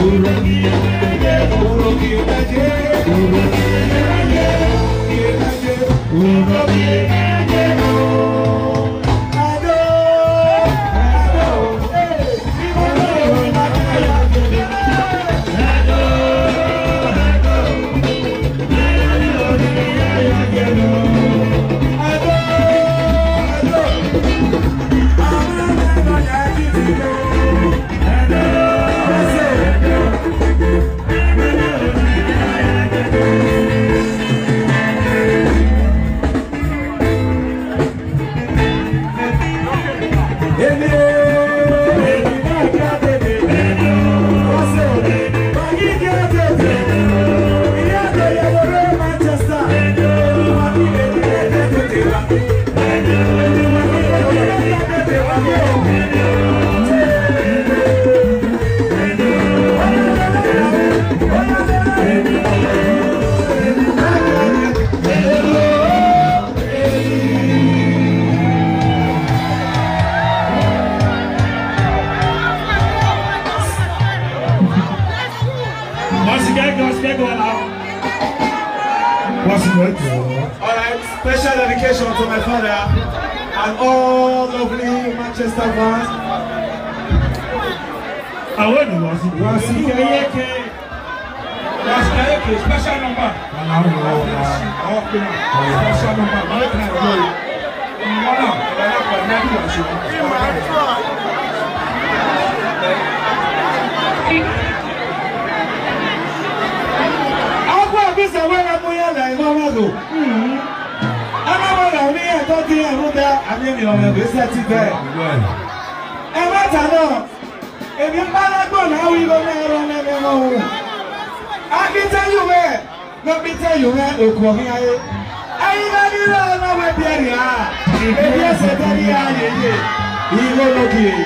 Alright, special dedication to my father and all lovely Manchester fans. I want to special number. This is where I'm going to go. I'm going to be a talking about that. I'm going to be a set there. And what I know, if you're not going, how are you going to run anymore? I can tell you where. Let me tell you where. I don't know where they are. If you're sitting here, you will look here.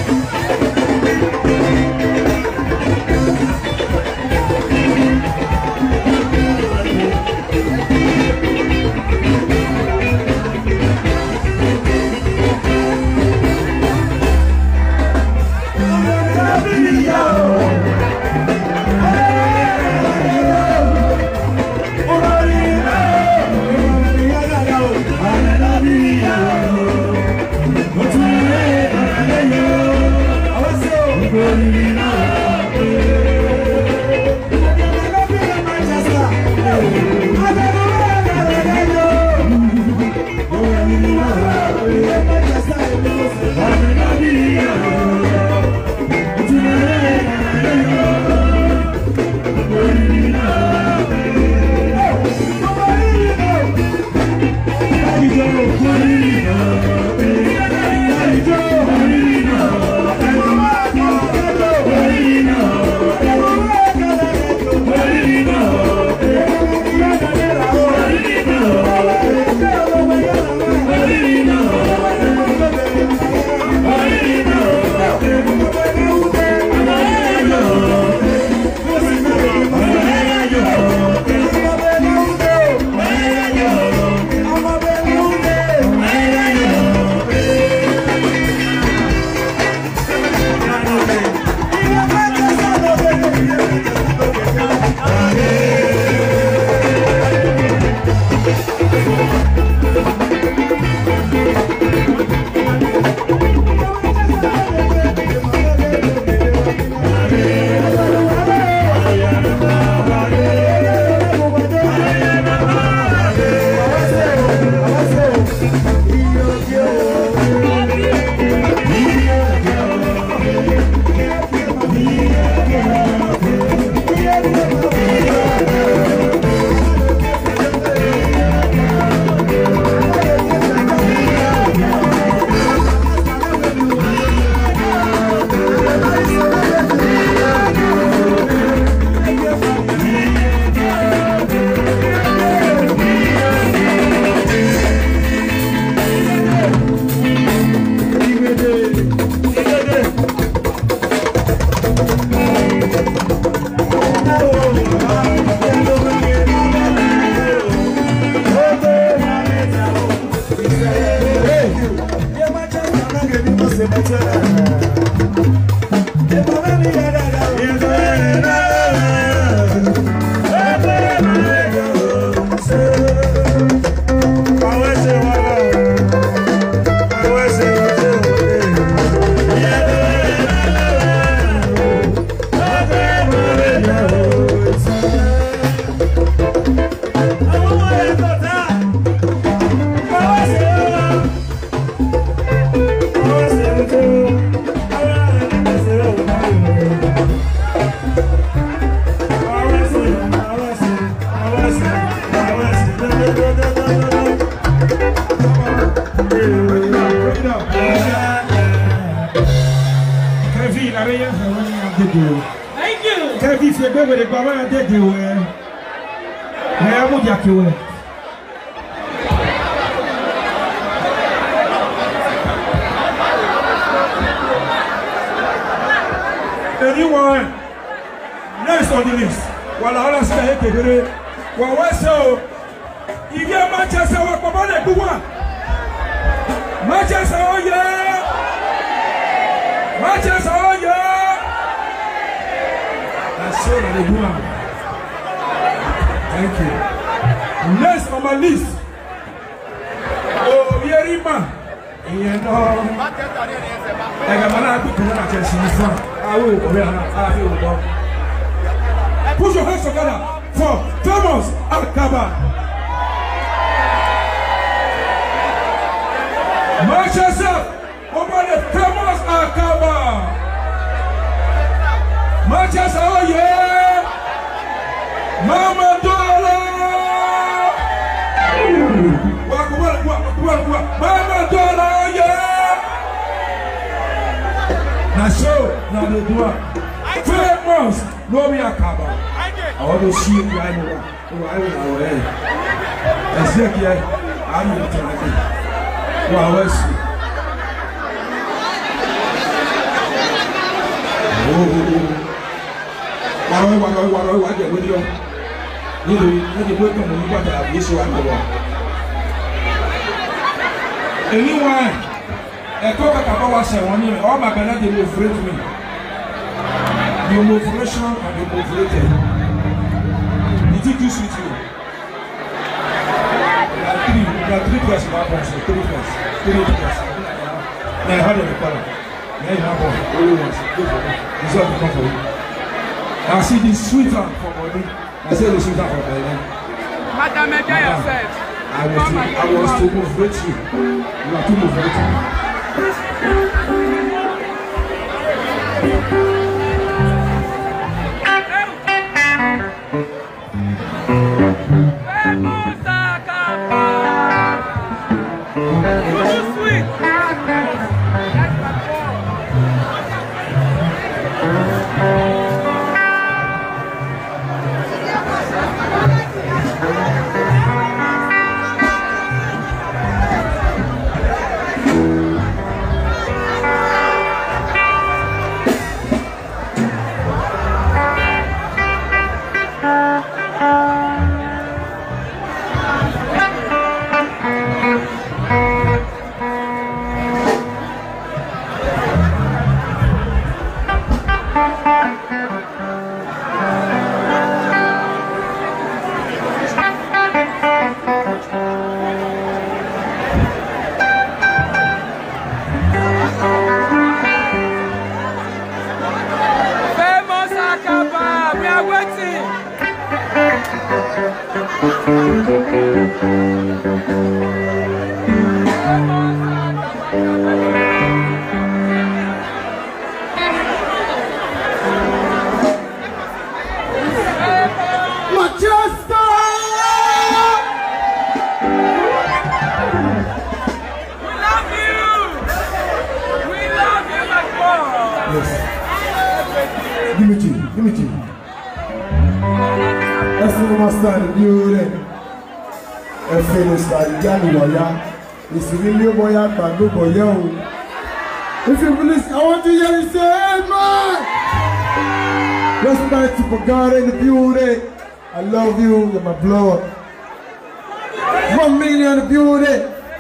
Thank you. Kevin, if you go with the Baba, did you? Where would you kill it? Anyone next on the list? While all us are here, well, what's so? If you're Manchester, what about the good one? Manchester, oh yeah! Manchester, oh yeah! That's so that they do. Thank you. Next on my list. Oh, Yerima. You know, I got my good Manchester in front. I will go. Put your hands together for Thomas Akaba. Manchester, over the Thomas Akaba. Manchester, oh yeah! Mama Dola! Mama Dola, oh yeah! Now show, now they do it. Famous, Romy Akaba. I want to see you right now. I will know. I said, yeah, I'm going to tell you. Wow, let's see. Wàrọ̀ ìwádìí ẹ̀wé lọ. Nílò ẹni pé kàn mọ́ nígbà tí àbí ṣe wà lọ́wọ́. Èyí wọn ẹ̀kọ́ kàkà bá wa ṣẹ̀wọ̀n ní all my belle dey ovulate me. The ovulation and the ovulated. Did it do sweet you? There are three questions about one, so three questions. Now I had a color. Now you have one. Only once. Go for it. It's all to come for you. I see this sweet one for body. I say the sweet one for body. Madam, enjoy yourself. I was to motivate you. You are too motivated. Give me tea. That's the master of the ẹ fẹ́rẹ̀ sàríyá nìwọ̀nyá ìsìnkú ilé bọ́yá gbàgbé bọ̀yá o. If you believe, I want to hear you say amen. Respect for God in the beauty. I love you, you're my blood. 1 million in the beauty.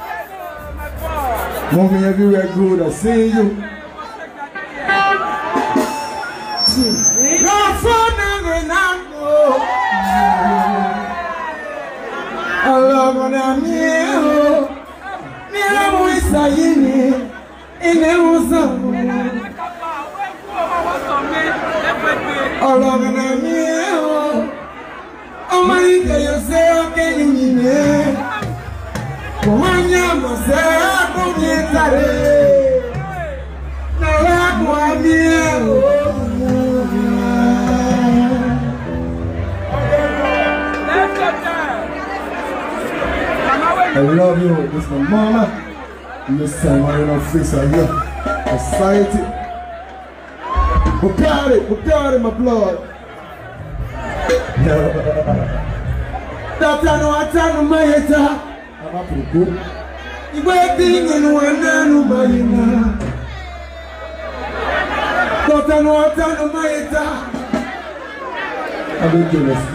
1 million everywhere good, I see you. I love you, this is my mama. This time I don't face her here. Society. Prepare my blood. That I know my head. I'm up to go. You waiting and one and my head. That I know my head. I'm jealous.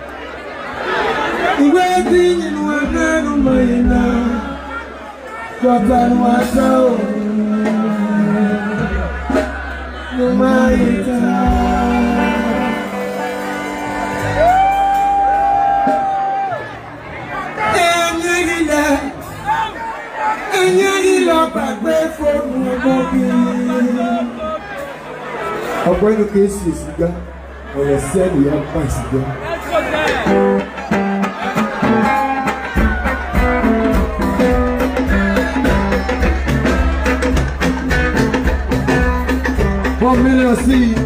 You waiting and one and my head. That I know my ọ̀pọ̀ inú kìí ṣe ìsìgá ọ̀rẹ́ sẹ́ẹ̀lì yẹn pa ìsìgá. $1 million seed.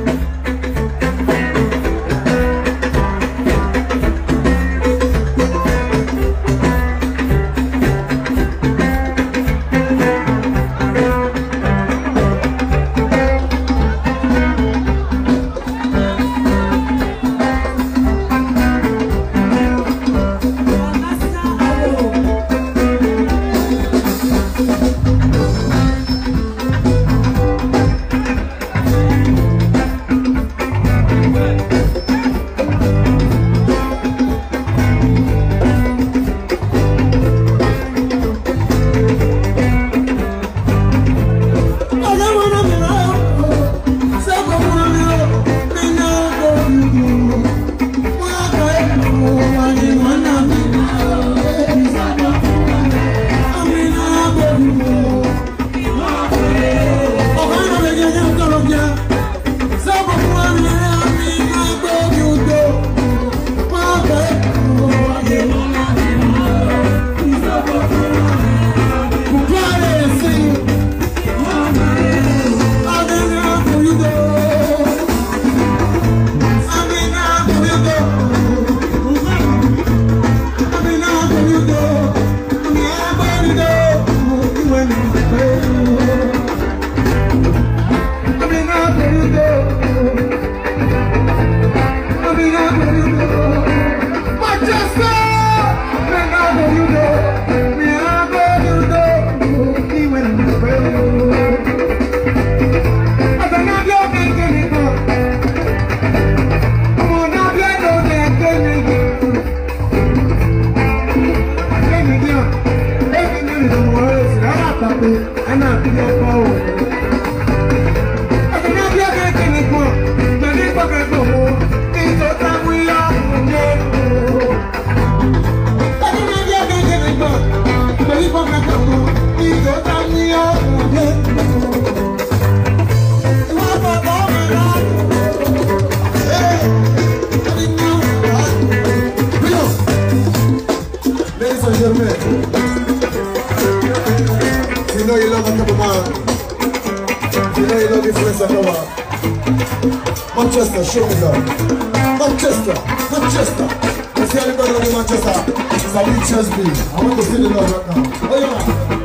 Manchester, show me love. Manchester. I see anybody in Manchester. It's a big chest beat. I want to see the love right now. Oh yeah.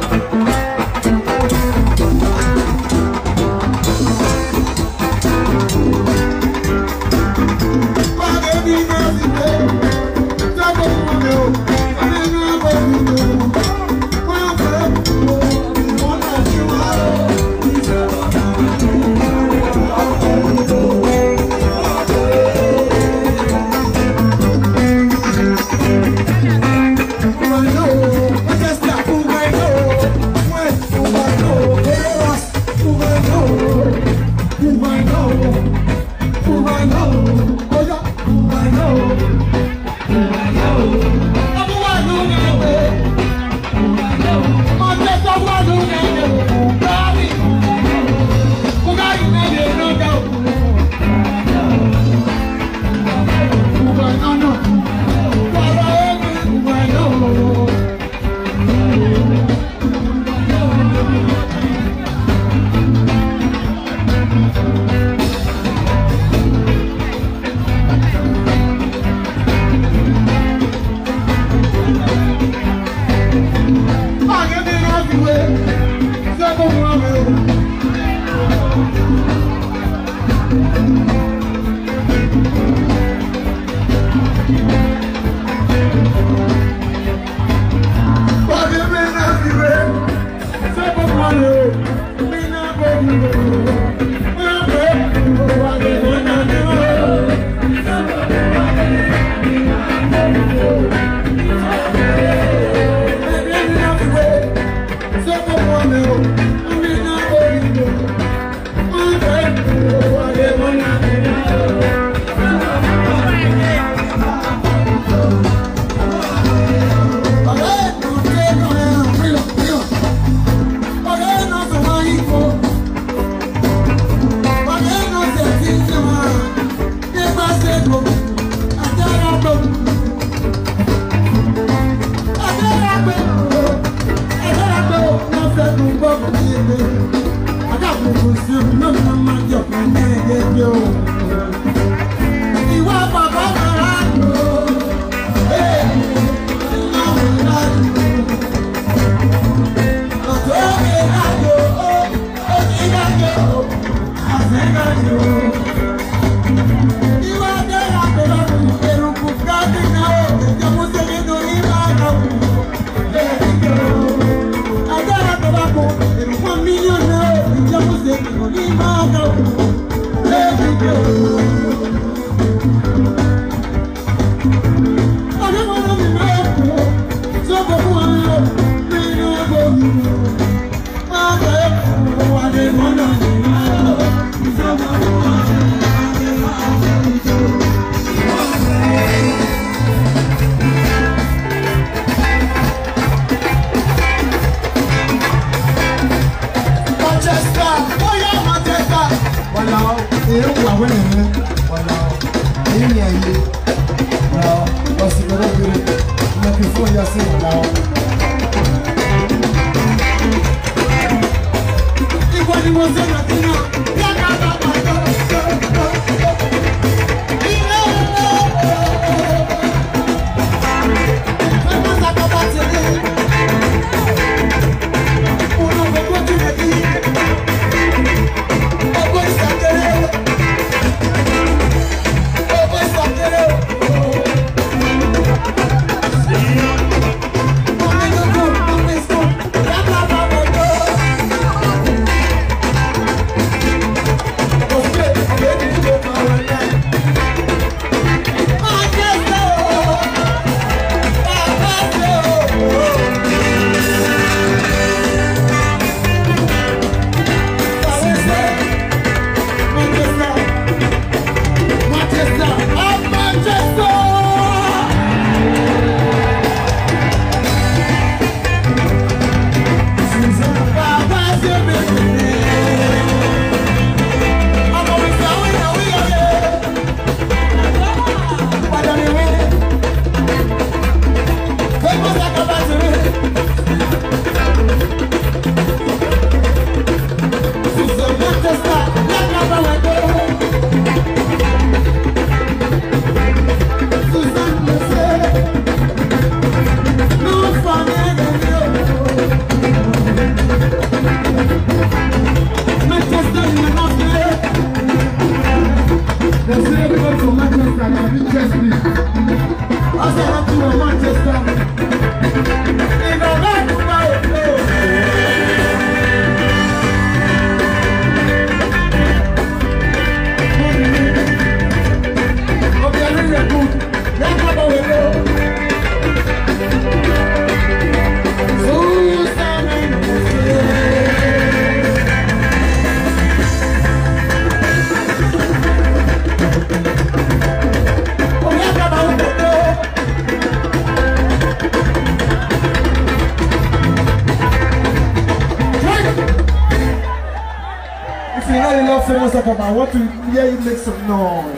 second, I want to hear you make some noise.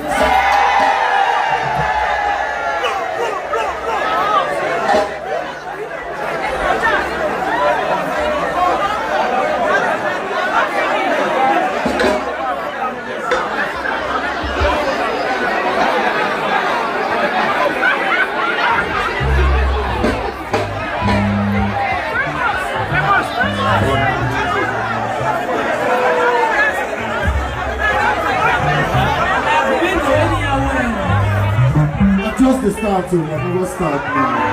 Just the start too, like we will start now.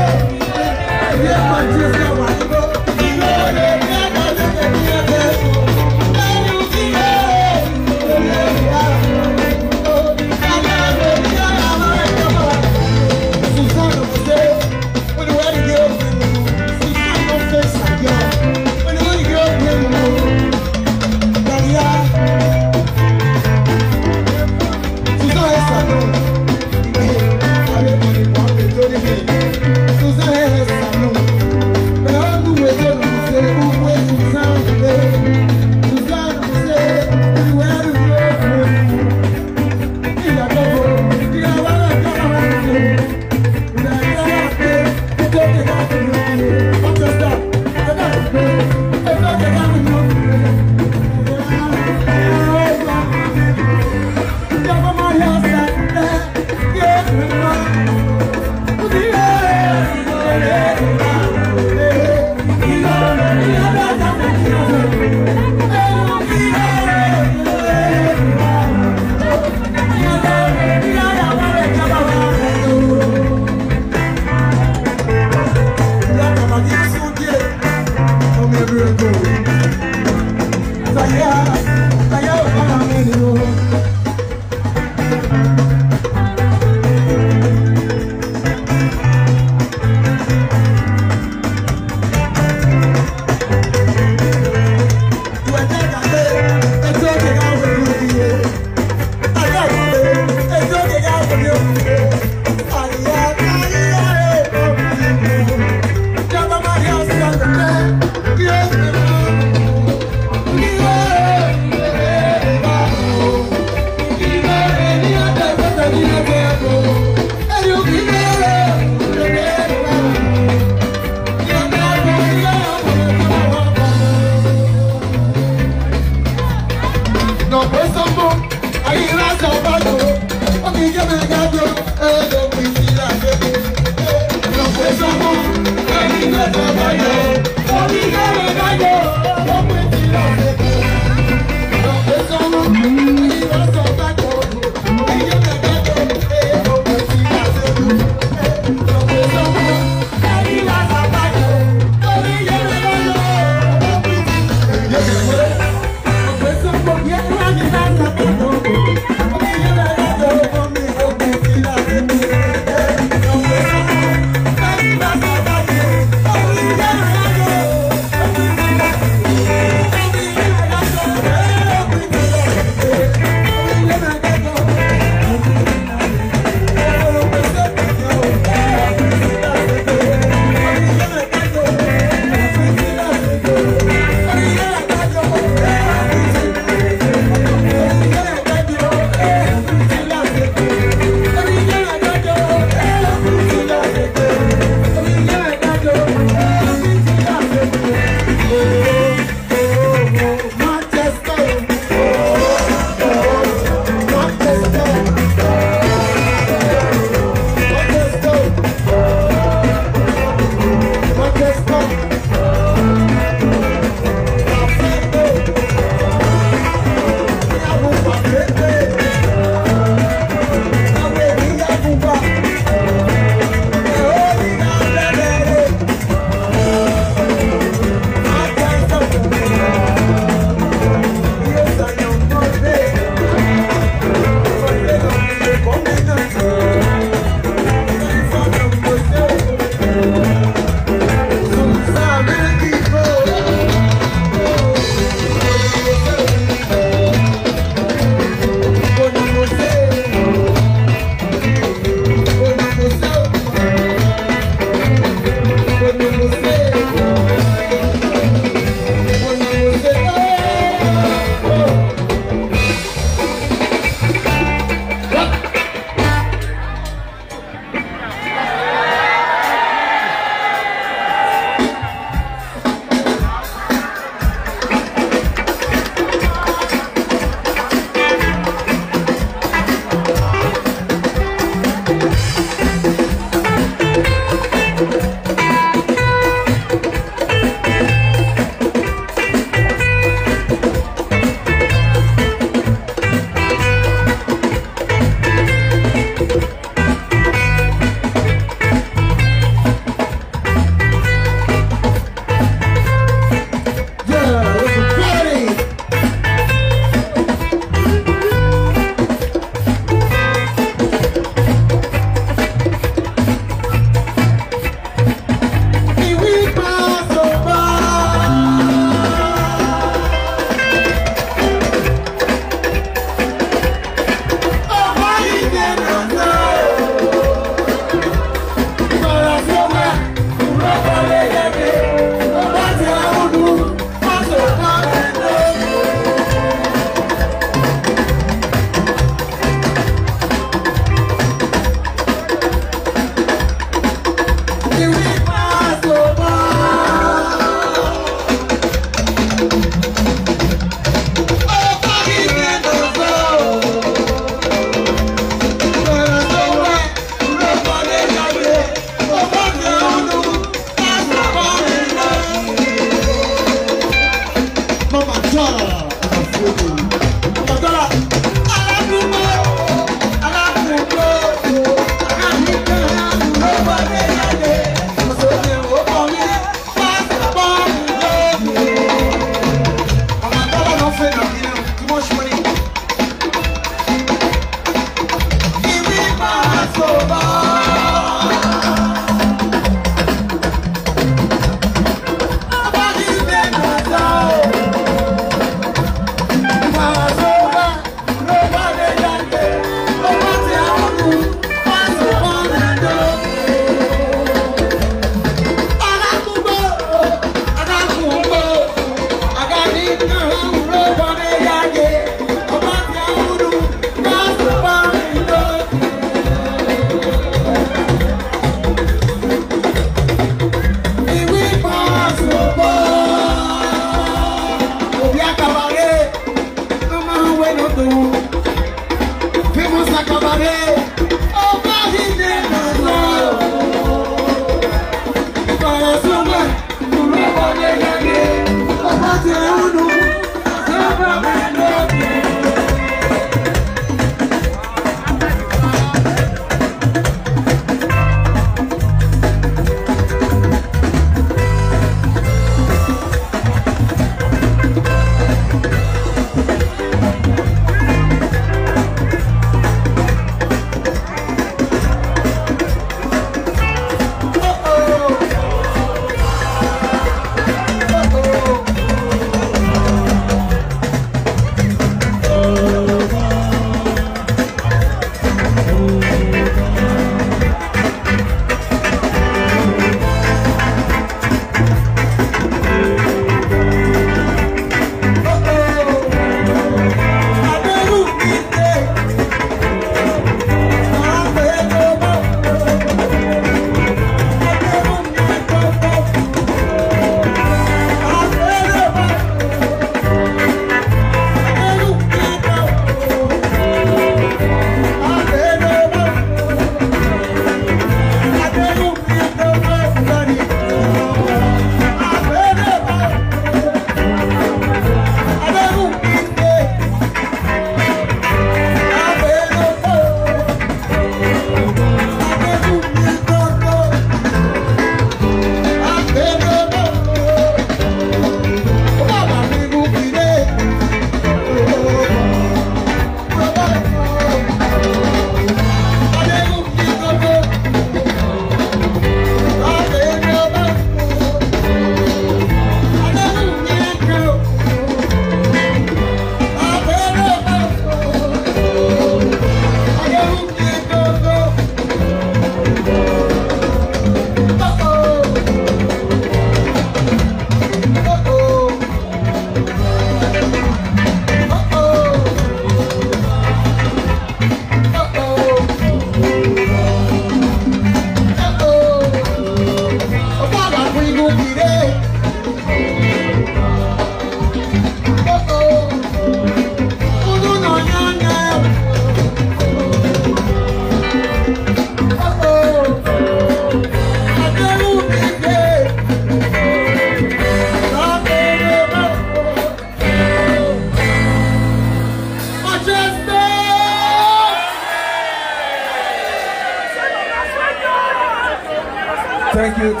Thank you.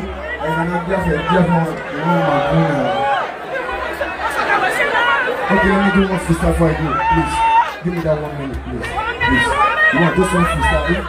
Okay, let me do one freestyle for you, please. Give me that 1 minute, please. You want this one freestyle?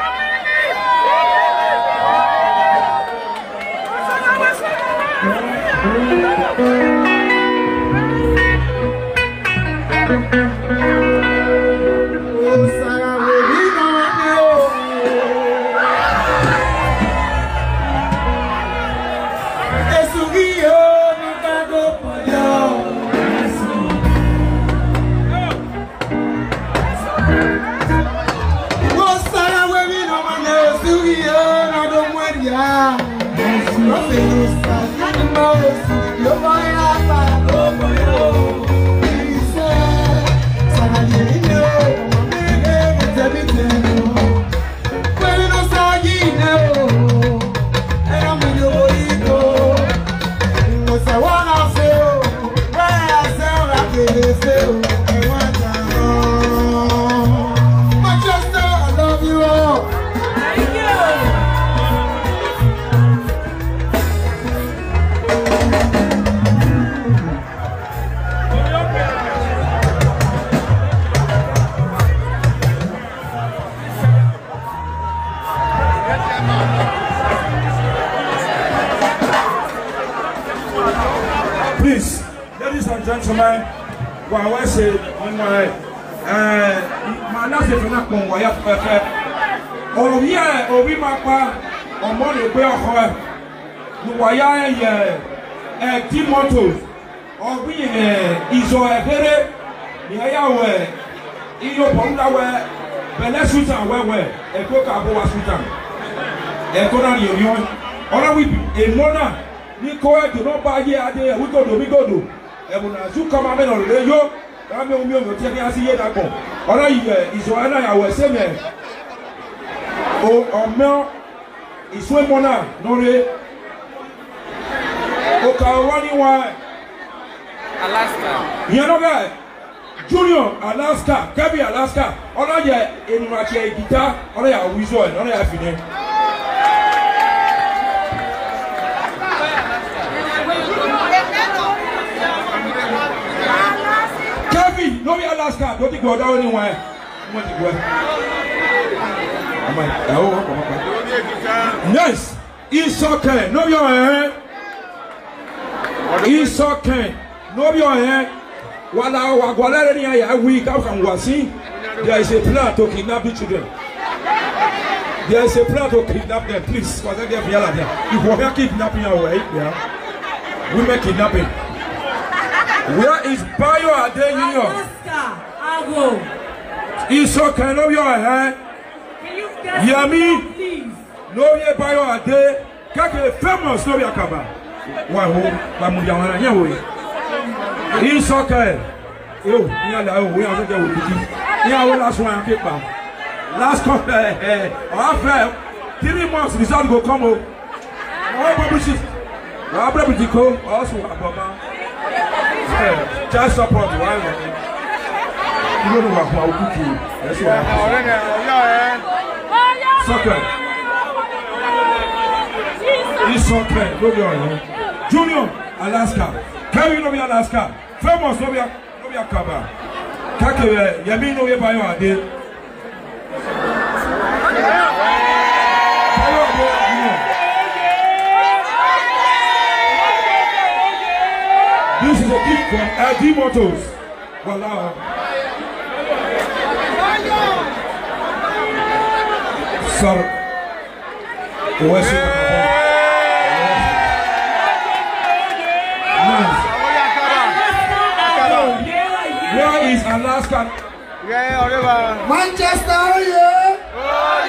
Please, ladies and gentlemen, while I say on my last one, why perfect. Oh yeah, oh we mapa, oh money pay off. Why team mottos, oh we iso ebere, niayawe, iyo pomda we, bele sutan we, eko kabo wa sutan, eko na union, ona we Nico do not buy here, we go to Ebuna Zuka Mameno, I'm going to tell you, I see it. All right, is one I was saying. Oh, no, it's one more now. No, okay, Alaska. You know that? Junior, Alaska, Kabi, Alaska. All of you in my guitar, all of you visual, all of you feeling. Kabi, no be Alaska, don't go down anywhere. Yes, it's okay. No, you're here. It's okay. No, you're here. There is a plan to kidnap the children. There is a plan to kidnap them. Please, because I get yellow there. If we are kidnapping away, women kidnapping. Where is Bayo Ade? It's okay. No, you are here. Hear me? Please. No, you are Bayo Ade. Kake famous. No, you are Kaba. It's okay. Oh, we are going to get last one. Last couple, after 3 months, the result will come out. Our property co also child support. You don't know what cookie. That's what it's okay. Look here. Junior, Alaska. Carry no be Alaska. Famous no be Kaba. Kake Yemi no be Bayo Ade. This is a gift from LD Motors. Voila. Sorry. Where is Alaska? Manchester, yeah. Oh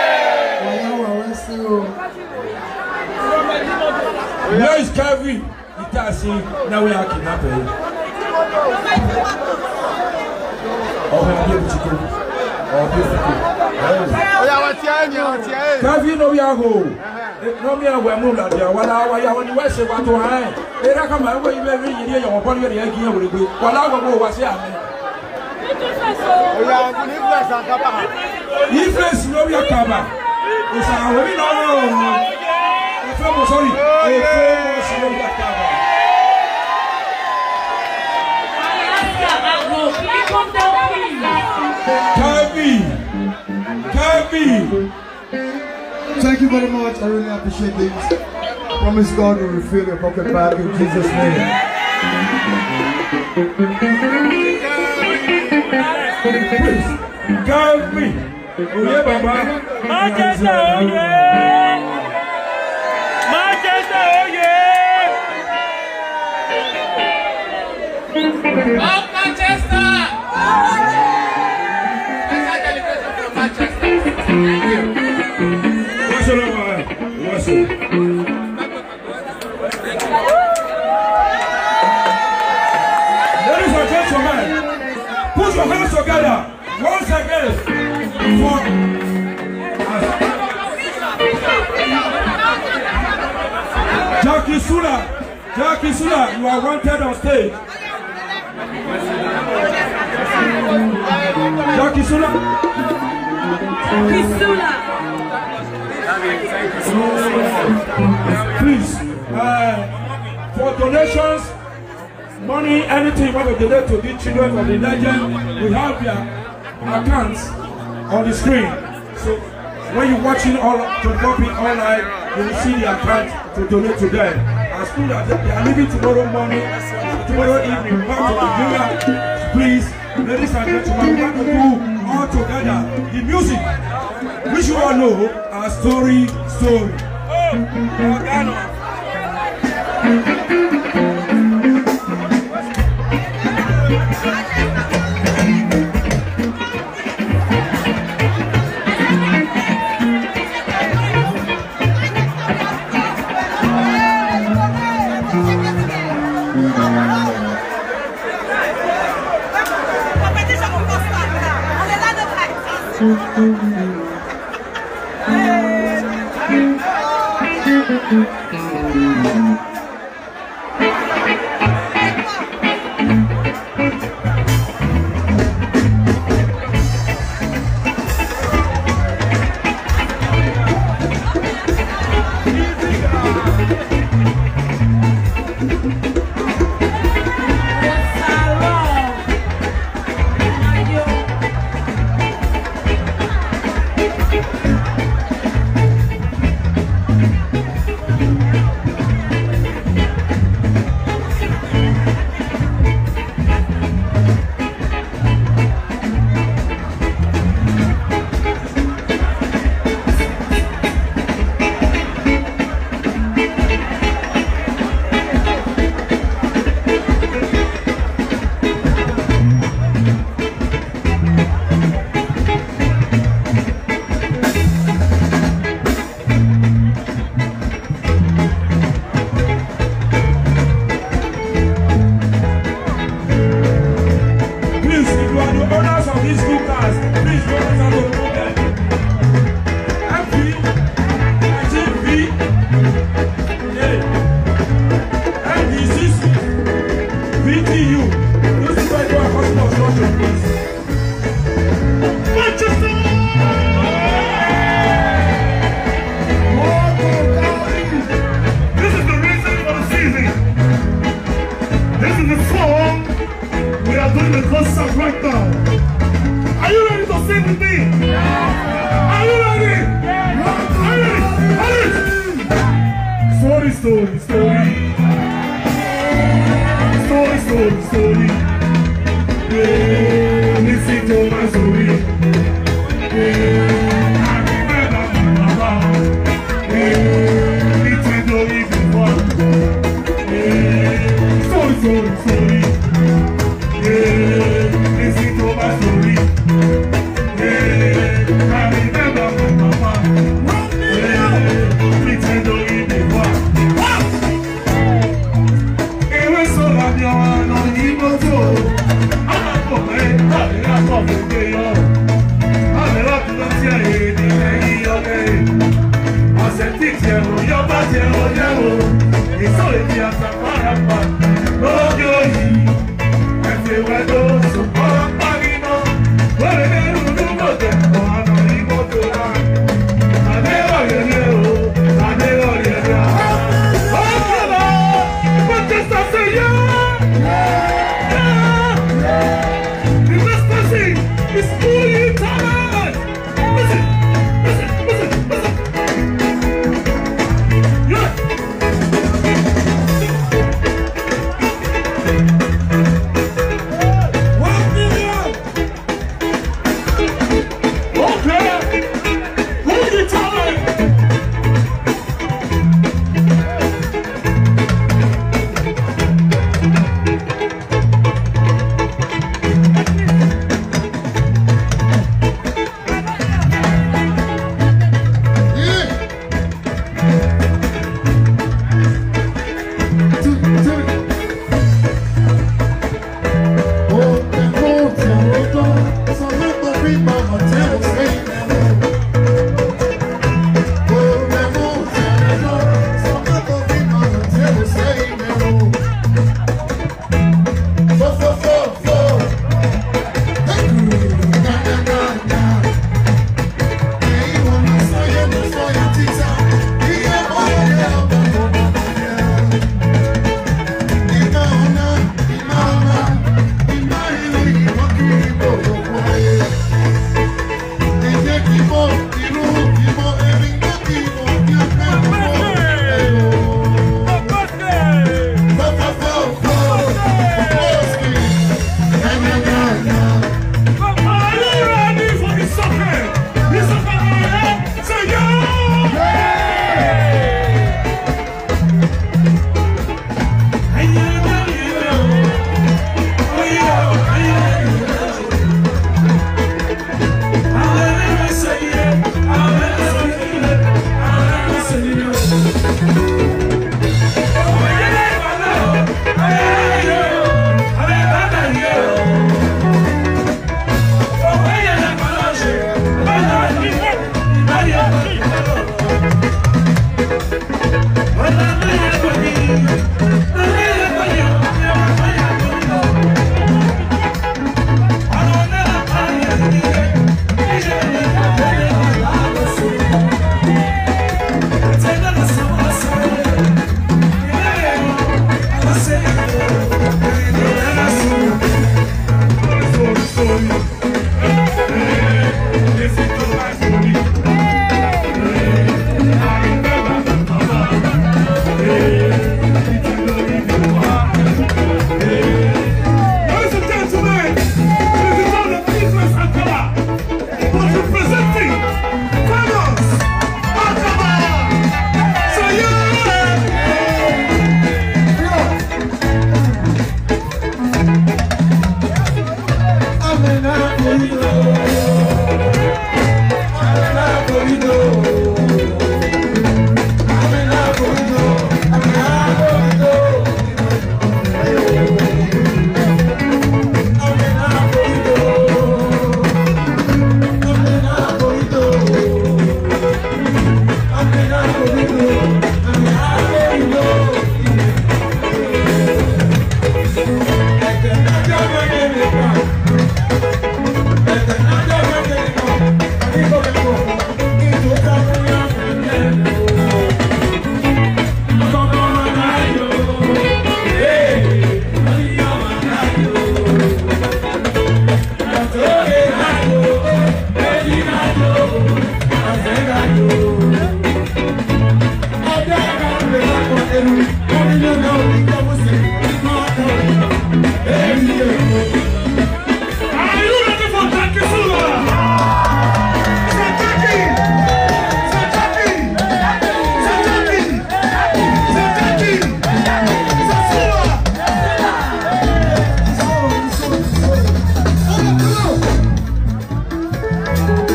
yeah. Where is Kevin? Now we are kidnapping. Kevin, no, we are home. No, we are moved out there. While I was in the West, what to hide. They recommend where you may read your body again with you. While I was here. Influence no we are cover. It's a very normal. Sorry. Kabi. Thank you very much. I really appreciate this. Promise God will refill your pocket bag in Jesus' name. Please, guide me. Oh yeah, Baba. Manchester, oh yeah. Manchester, oh yeah. Up Manchester. What's up? Ladies and gentlemen, put your hands together once again for Jackie Sula. Jackie Sula, you are wanted on stage. Jackie Sula. Jackie Sula. Please, for donations, money, anything you want to donate to these children of the legend, we have their accounts on the screen. So when you're watching all to copy online, you will see the account to donate to them. As soon as they are leaving tomorrow morning, tomorrow evening, back to Nigeria, please, ladies and gentlemen, we want to do all together the music, which you all know as Story.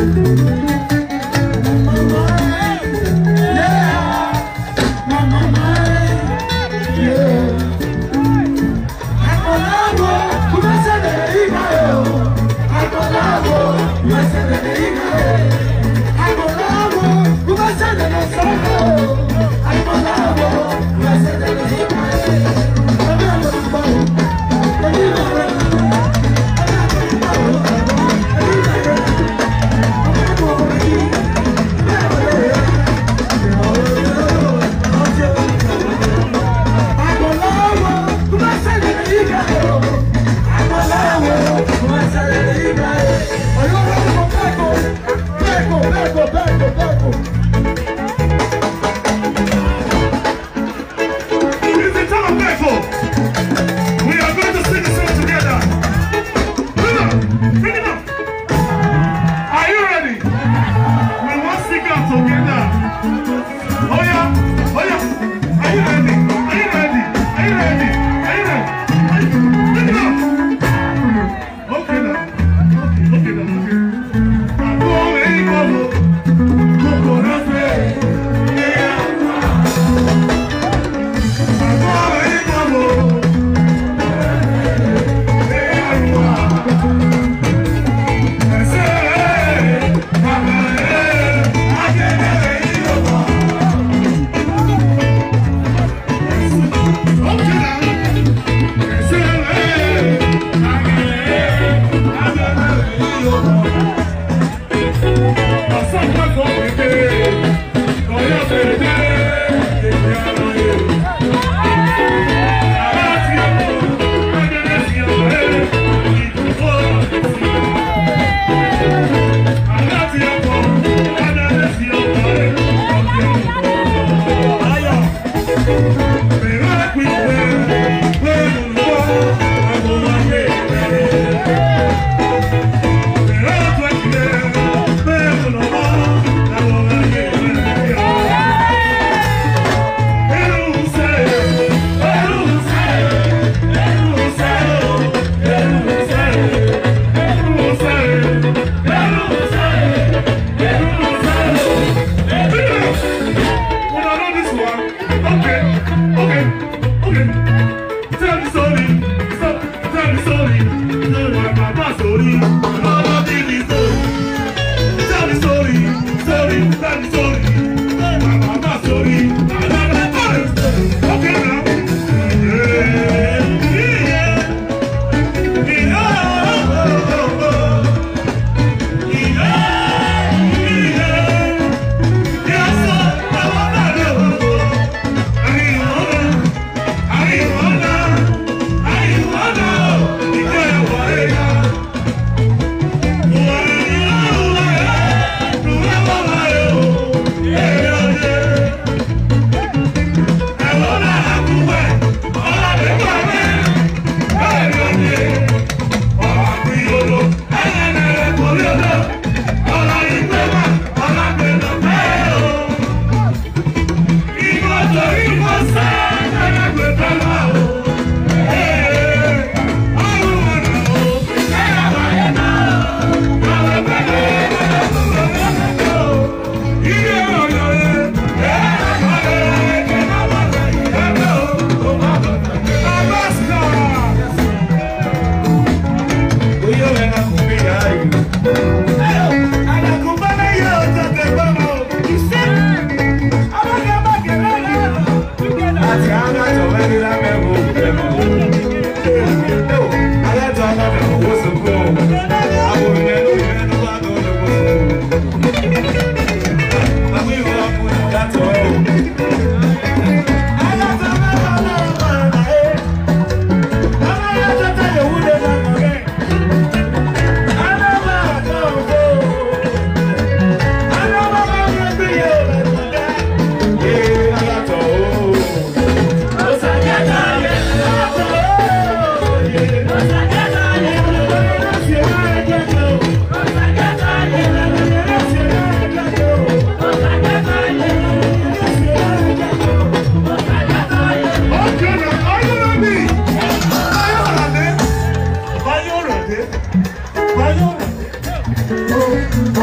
I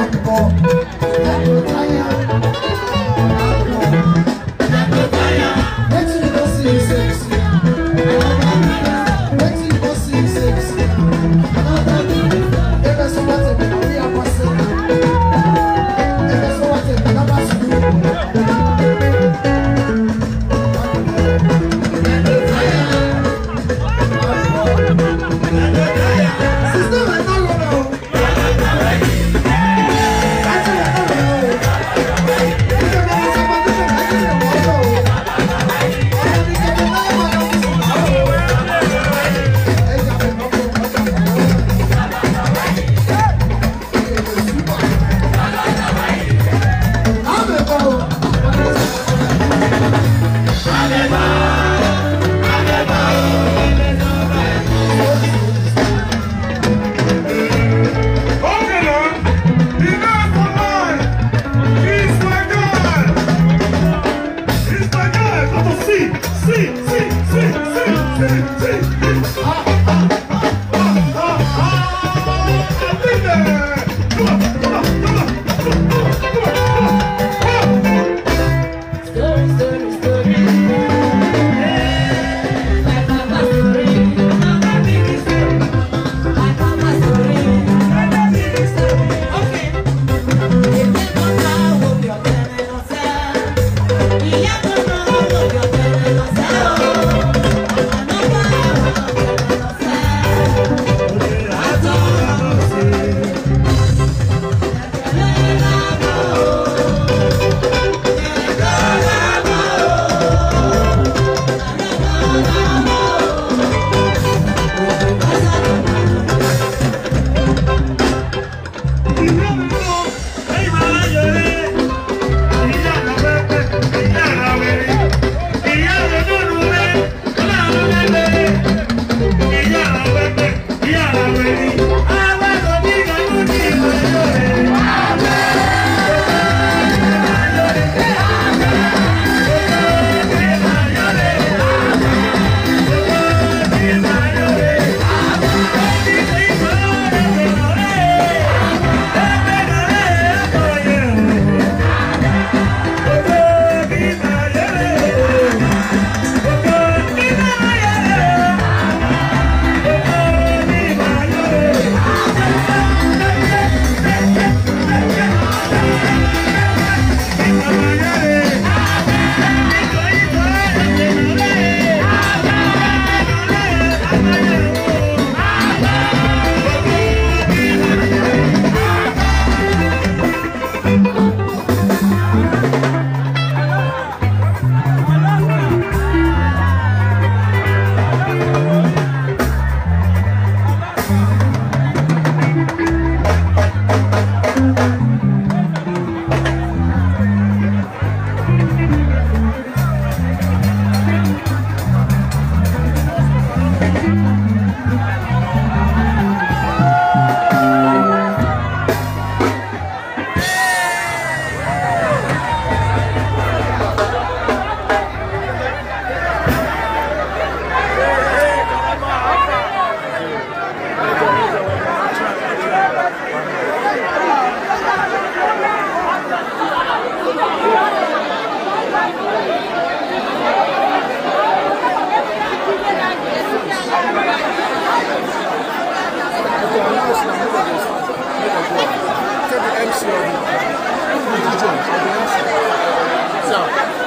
So